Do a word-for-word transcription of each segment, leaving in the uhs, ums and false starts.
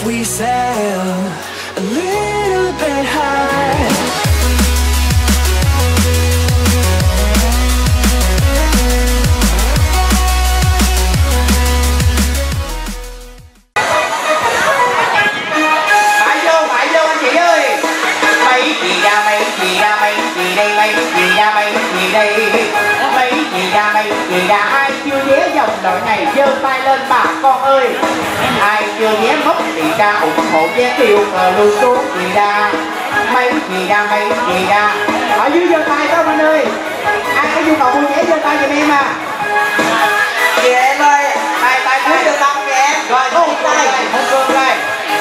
we sail a little bit high. Mấy chị ra mấy chị ra ai chưa vé dòng đội này giơ tay lên bà con ơi. Ai chưa vé mốc thì ra ủng hộ vé tiêu cờ lưu xuống chị ra. Mấy chị ra mấy chị ra ở dưới giơ tay đó anh ơi. Ai có nhu cầu mua vé giơ tay giùm em à. Kìa em ơi, tay tay tay giơ tay kìa em. Rồi có một tay một cường đây.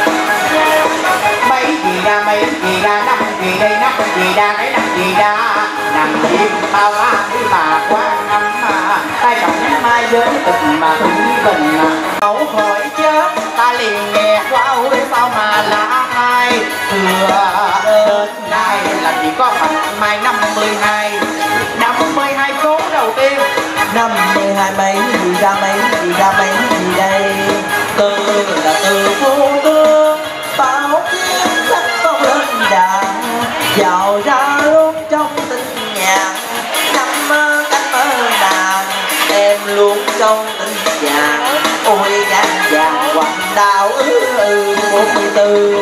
Mấy chị ra mấy chị ra năm chị đây năm chị ra cái năm chị ra nằm im bao la đi bà quan năm mà tay trọng mai với tình mà thủy bình mà cậu khỏi chết ta liền nghe qua ôi sao mà lạ ai thừa đến nay là chỉ có mặt mai năm mươi hai năm mươi hai số đầu tiên năm mươi hai mấy gì ra mấy gì ra mấy gì đây từ là từ vô tương bao tiếng sắc bóng lên đàn dạo ra luôn trong tình nhạc năm mơ cánh mơ nàng em luôn trong tình vàng ôi gan vàng quạnh đào ư ư bốn mươi tư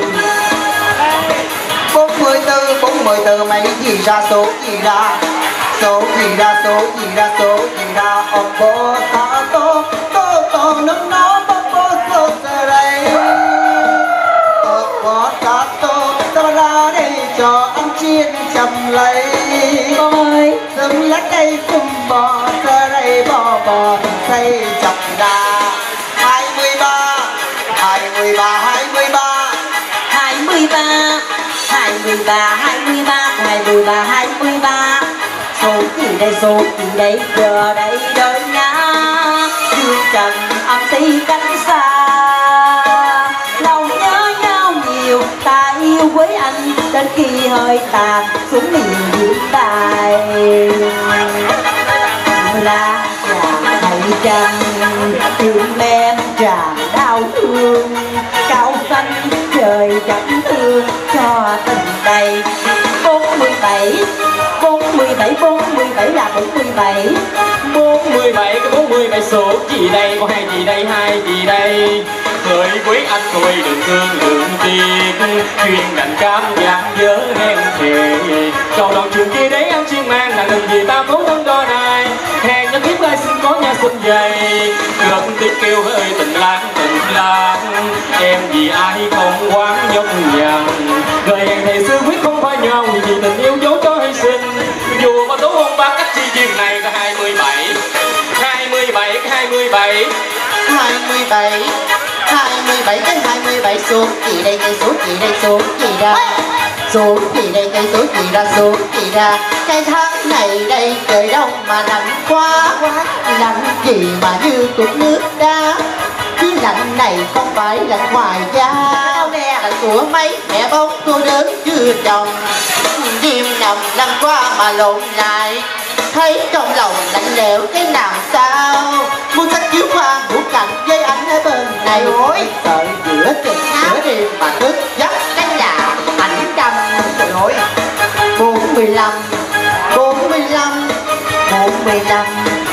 bốn mươi tư bốn mươi tư mấy gì ra số gì ra số gì ra số gì ra số gì ra ông bố ta tô tô tô nước nó bố bố số giờ đây có ta tô ta ra đây cho anh chiên chầm lấy ôi sớm lát đây cùng bò giờ đây bò bò xây chọc đà hai mươi ba hai mươi ba hai mươi ba hai mươi ba hai mươi ba hai mươi ba hai mươi ba hai mươi ba số gì đây số gì đây giờ đây đợi nhá dương trần âm ti cánh xa lòng nhớ nhau nhiều ta yêu với anh đến khi hơi tàn xuống miền biển đài là chàng hay chăng tim em tràn đau thương cao xanh trời chẳng thương cho tình đầy bốn mươi bảy bốn mươi bảy bốn mươi bảy là bốn mươi bảy bốn mươi bảy cái bốn mươi bảy số gì đây có hai gì đây hai gì đây người quý anh tôi đừng thương đừng tiếc chuyên cạnh cam dạng dớ em thề cầu đầu trường kia đấy anh chuyên mang là đừng gì ta cố thân đo này hẹn nhân kiếp lai xin có nhà xuân dày được tiếng kêu hơi tình lang tình lang em vì ai không quán nhóc nhằn người hẹn thề xưa quyết không phải nhau vì tình yêu dấu cho hy sinh dù có tố hôn ba cách chi duyên này là hai mươi bảy hai mươi bảy hai mươi bảy hai mươi bảy hai mươi bảy cái hai mươi bảy số gì đây cây số gì đây số gì ra số gì đây cây số gì ra số gì ra cái tháng này đây trời đông mà lạnh quá quá lạnh gì mà như tụt nước đá chứ lạnh này không phải lạnh ngoài da đâu nè lạnh của mấy mẹ bông tôi đến chưa chồng đêm nằm lăn qua mà lộn lại thấy trong lòng lạnh lẽo cái làm sao muốn sách chiếu khoa ngủ cạnh với anh ở bên này ôi sợ giữa chừng giữa đêm mà thức giấc cái nhà ảnh đâm trời ơi bốn mươi lăm bốn mươi lăm bốn mươi lăm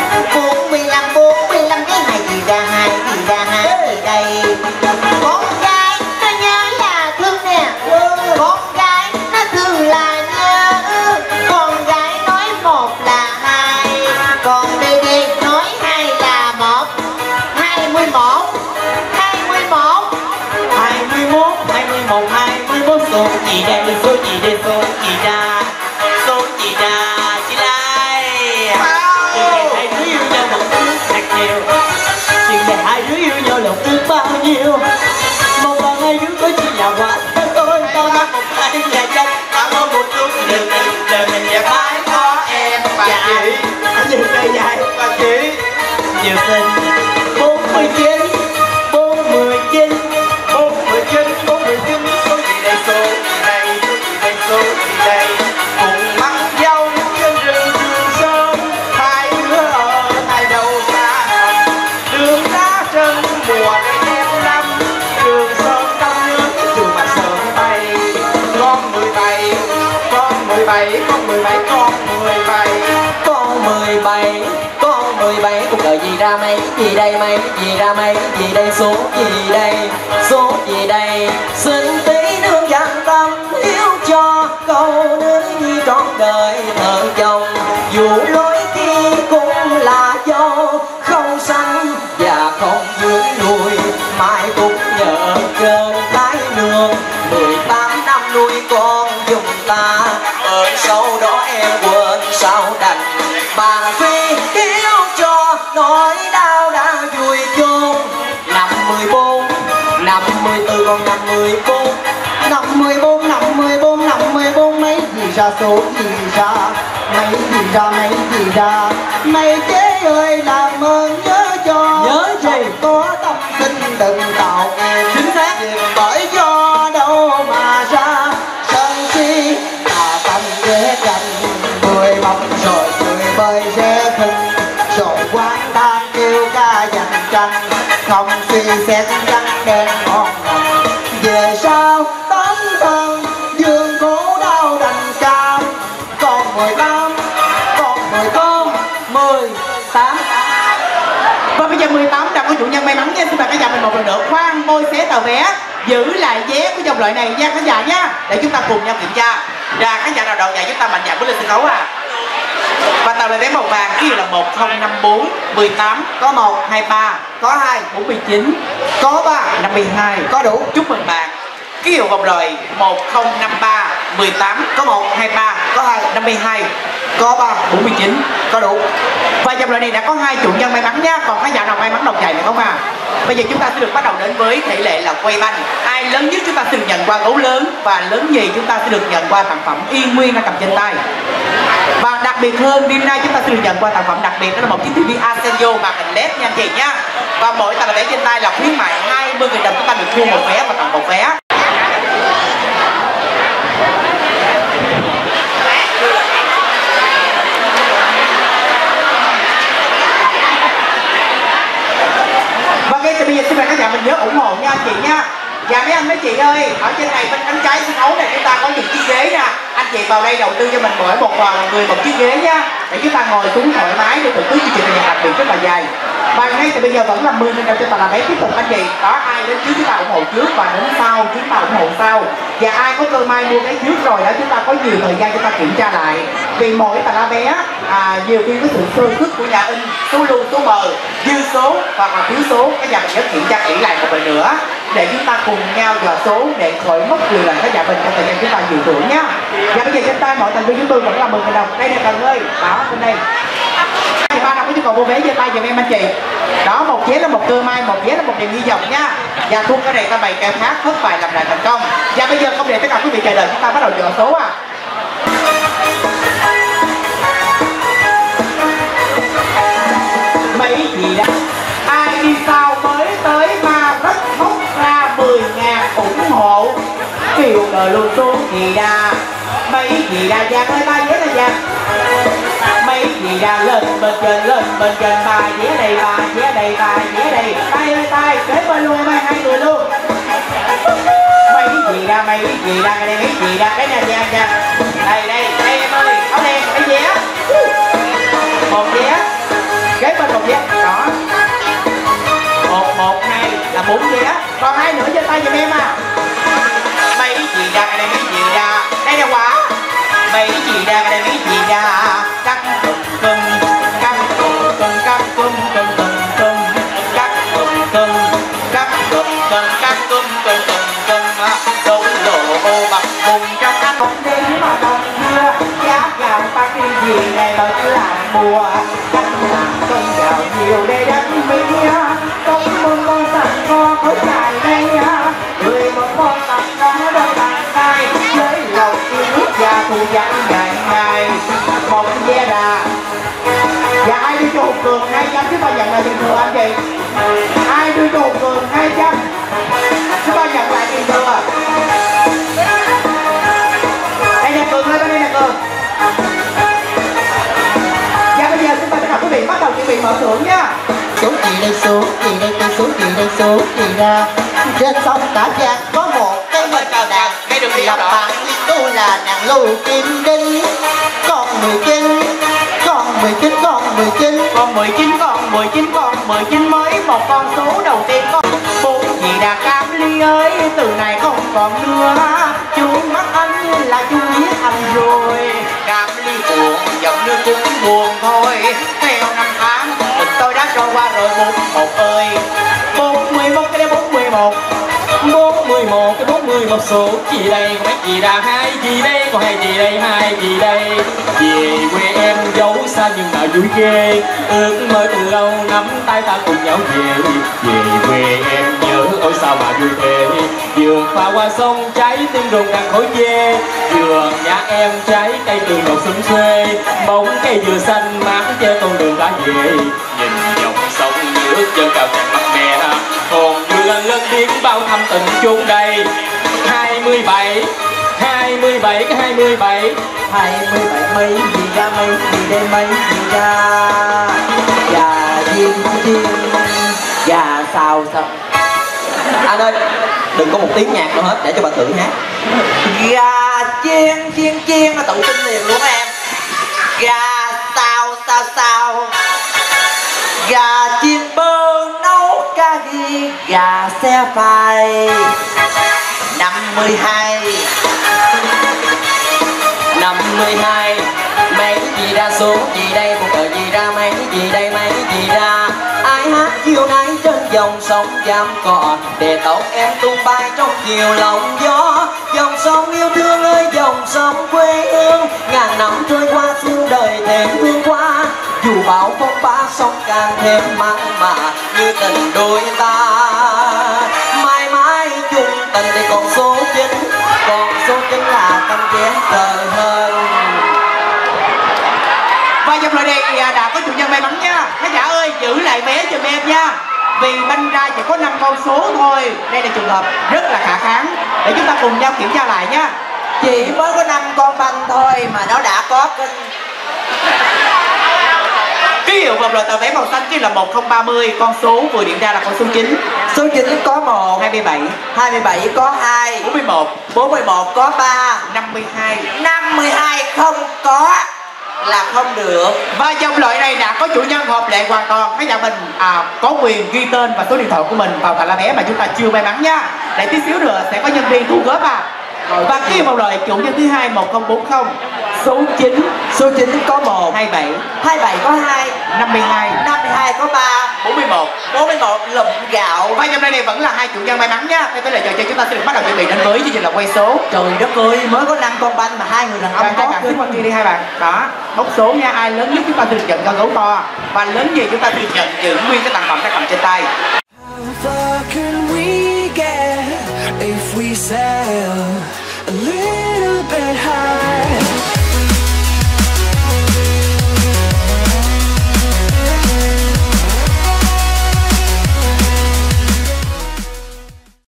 bốn mươi lăm bốn mươi lăm cái này gì ra hai gì ra hai gì đây con gái nó nhớ là thương nè con gái nó thương là nhớ con gái nói một là hai còn đây đi nói hai là một hai mươi một hai mươi một hai mươi mốt hai mươi một hai mươi mốt số gì đây số gì đây số gì ra số gì ra chị lai chuyện này hai đứa yêu nhau một ước thật nhiều chuyện này hai đứa yêu nhau lòng ước bao nhiêu một bằng hai đứa có chỉ là quá tôi to mắt một hai là trong cảm ơn một chút đừng đời mình đẹp mãi có em và chị nhiều đời dài và chị nhiều tình bốn mươi chín bốn mươi chín bốn mươi chín bốn mươi chín số gì đây số gì đây số gì đây số gì đây cùng mắc dâu trên rừng Trường Sơn hai đứa ở hai đầu xa đường đá chân mùa em năm Trường Sơn đông mười bảy con mười bảy con mười bảy con mười bảy cuộc đời gì ra mấy gì đây mấy gì ra mấy gì đây số gì đây số gì đây xin tí nương dặn tâm hiếu cho câu nữ nhi trọn đời vợ chồng dù lối kia cũng là dâu không sanh và không dưới nuôi mai cũng nhờ trên tái nương mười tám năm nuôi con dùng ta ơn sâu đó em quên sao đành bàn phi hiếu cho nỗi đau đã vui chôn năm mười bốn năm mươi tư còn năm mười bốn năm mươi bốn năm mươi bốn năm mươi bốn mấy gì ra số gì ra mấy gì ra mấy gì ra mấy chế ơi làm ơn nhớ cho nhớ gì có tâm sinh đừng tạo em chính xác bởi do đâu mà ra sân si ta tâm ghé cạnh người bóng rồi người bơi ghé khinh rồi quán đang kêu ca dành tranh không suy xét răng đen ngon ngọt về sau tấm thân dương khổ đau đành cam còn mười tám còn mười con mười tám và bây giờ mười tám đã có chủ nhân may mắn nha. Xin mời khán giả mình một lần nữa khoan môi xé tờ vé giữ lại vé của dòng loại này nha khán giả nha, để chúng ta cùng nhau kiểm tra. Ra khán giả nào đầu giải chúng ta mạnh dạn bước lên sân khấu à. Và tờ vé màu vàng ký hiệu là một không năm bốn mười tám có một hai ba có hai bốn mươi chín có ba năm mươi hai có đủ. Chúc mừng bạn. Ký hiệu vòng loại một không năm ba mười tám có một hai ba có hai năm mươi hai có ba bốn mươi chín có đủ. Và dòng loại này đã có hai chủ nhân may mắn nhá. Còn khán giả nào may mắn đọc giải này không à? Bây giờ chúng ta sẽ được bắt đầu đến với thể lệ là quay banh. Ai lớn nhất chúng ta sẽ được nhận qua gấu lớn, và lớn nhì chúng ta sẽ được nhận qua sản phẩm yên nguyên đang cầm trên tay. Và đặc biệt hơn, đêm nay chúng ta sẽ được nhận qua sản phẩm đặc biệt, đó là một chiếc ti vi Asenjo màn hình led nha anh chị nhá. Và mỗi tờ vé trên tay là khuyến mại hai mươi nghìn đồng, chúng ta được mua một vé và tặng một vé. Và ngay từ bây giờ xin mời các nhà mình nhớ ủng hộ nha anh chị nha. Và mấy anh mấy chị ơi, ở trên này bên cánh trái sân khấu này chúng ta có những chiếc ghế nè. Anh chị vào đây đầu tư cho mình mỗi một người một chiếc ghế nha, để chúng ta ngồi xuống thoải mái để thưởng thức chương trình này đặc biệt rất là dài. Và ngay từ bây giờ vẫn là mười nghìn đồng cho toàn là vé tiếp tục anh chị. Đó, ai đến trước chúng ta ủng hộ trước và đến sau chúng ta ủng hộ sau. Và ai có cơ may mua vé trước rồi đó, chúng ta có nhiều thời gian chúng ta kiểm tra lại. Vì mỗi tờ vé à, nhiều khi có sự sơ xuất của nhà in, số lưu số mờ, dư số hoặc là thiếu số, các nhà mình nhớ kiểm tra kỹ lại một lần nữa để chúng ta cùng nhau dò số để khỏi mất nhiều lần các nhà mình trong thời gian chúng ta dự thưởng nhá. Và bây giờ trên tay mọi thành viên chúng tôi vẫn là mười nghìn đồng. Đây nè Cần ơi, đó bên đây. Thì ba đồng có nhu cầu mua vé giơ tay giùm em anh chị. Đó, một vé là một cơ may, một vé là một niềm hy vọng nha. Và thua cái này ta bày kèo khác thất bại làm lại thành công. Và bây giờ không để tất cả quý vị chờ đợi, chúng ta bắt đầu dò số à. Mấy gì đó ai đi sau mới tới mà rất móc ra mười ngàn ủng hộ kiều đời luôn xuống gì đa. Mấy gì đa Giang ơi, ba vé là Giang. Mấy gì đa lên bên trên lên bên trên, ba vé đây ba vé đây ba vé đây, tay ơi tay kế bên luôn em ơi, hai người luôn. Mấy gì đa mấy gì đa đây mấy gì đa, cái này Giang Giang đây đây đây em ơi, áo đen mấy vé, một vé kế bên một vé đó, một một hai là bốn vé, còn hai nữa trên tay giùm em à. Mấy gì đa đây mấy gì đa, đây là quả. Mấy gì đa đây mấy gì đa, cắt cưng cưng cắt cưng cưng cắt cưng cưng cưng cưng cắt cưng cưng cắt cưng cưng cắt cưng cưng cưng cưng đổ lộ ô mặt bùng trong ăn không đến mà đông mưa giá gạo ba cái gì này mà cứ làm mùa cắt làm cơn gạo nhiều để đánh mía có một con sẵn co có dài đây người một con sẵn co đôi bàn tay với lòng yêu nước và thù giặc ngày ngày một ve đà. Và ai đưa cho Hùng Cường hai trăm chứ bao nhận lại tiền thừa anh chị? Ai đưa cho Hùng Cường hai trăm chứ bao nhận lại tiền thừa? Đây nè Cường ơi, đây nè Cường. Và bây giờ chúng ta tất cả quý vị bắt đầu chuẩn bị mở thưởng nha. Số gì đây số gì đây cái số gì đây số gì ra trên sông cả vàng có một cái mệnh đàn cái đường đi lập đó. bạn tu là nàng lưu kim đinh. Con mười chín, con mười chín, con mười chín, Con mười chín, con mười chín, con mười chín mới một con số đầu tiên con bốn gì đà cam ly ơi, từ này không còn nữa. Chú mắt anh là chú biết anh rồi. Cam ly buồn, giọng như cũng buồn thôi. Theo năm tháng, tình tôi đã trôi qua rồi bốn một ơi. Bốn mươi mốt cái đấy bốn mươi một. Bốn mươi một cái bốn mươi một số gì đây, có mấy gì đà hai gì đây, có hai gì đây, hai gì đây. Về quê em dấu xa nhưng mà vui ghê, ước mơ từ lâu nắm tay ta cùng nhau về. Về quê em nhớ ôi sao mà vui thế, vườn pha qua sông trái tim rụng đang khói dê. Vườn nhà em trái cây từ màu xum xuê, bóng cây dừa xanh mát che con đường đã về. Nhìn dòng sông nước chân cao tràn mắt mẹ, còn vừa lớn tiếng bao thăm tình chung đây. Hai mươi bảy, hai mươi bảy cái hai mươi bảy, Hai mươi bảy mấy gì ra mấy gì đây mấy gì ra. Gà chiên chiên, gà xào xào. Anh ơi, đừng có một tiếng nhạc nào hết để cho bà tự hát. Gà chiên chiên chiên mà tự tin liền luôn em. Gà xào xào xào, gà chiên bơ nấu cá ghi, gà xe phai. Năm mươi hai, năm mươi hai, mấy gì ra số gì đây, một tờ gì ra mấy gì đây, mấy gì ra. Ai hát chiều nay trên dòng sông giam cỏ, để tóc em tung bay trong chiều lòng gió. Dòng sông yêu thương ơi dòng sông quê hương, ngàn năm trôi qua xương đời thêm thương qua. Dù bão phong ba sông càng thêm mặn mà như tình đôi ta. Mãi mãi chung tình thì còn số chín, còn số chín là tâm ghét trời hơn. và dòng lời đề thì đã có chủ nhân may mắn nha. Khán giả ơi giữ lại vé giùm em nha, vì banh ra chỉ có năm con số thôi. Đây là trường hợp rất là khả kháng, để chúng ta cùng nhau kiểm tra lại nha. Chỉ mới có năm con banh thôi mà nó đã có kinh. Ký hiệu vòng loại tờ vé màu xanh kia là một không ba mươi, con số vừa điểm ra là con số chín. Số chín có một, Hai mươi bảy, hai mươi bảy có hai, bốn mươi mốt, bốn mươi mốt có ba, năm mươi hai. năm mươi hai không có là không được. Và dòng loại này đã có chủ nhân hợp lệ hoàn toàn. Khán giả mình à, có quyền ghi tên và số điện thoại của mình vào tờ lá vé mà chúng ta chưa may mắn nha. Để tí xíu nữa sẽ có nhân viên thu góp à. Và ký hiệu vòng loại chủ nhân thứ hai một không bốn không, số chín, Số chín có một, hai mươi bảy, hai mươi bảy có hai, năm mươi hai, năm mươi hai có ba, bốn mươi mốt. bốn mươi mốt lụm gạo. Và dòng này vẫn là hai chủ nhân may mắn nha. Theo tới lời trò chơi chúng ta sẽ được bắt đầu chuẩn bị đến với chương trình là quay số. Trời đất ơi, mới có năm con banh mà hai người đàn ông Hai có bạn kinh. xích qua kia đi hai bạn. Đó, bốc số nha, ai lớn nhất chúng ta sẽ được nhận con gấu to, và lớn gì chúng ta sẽ được nhận giữ nguyên cái tặng phẩm đã cầm trên tay. How far can we get if we sail a little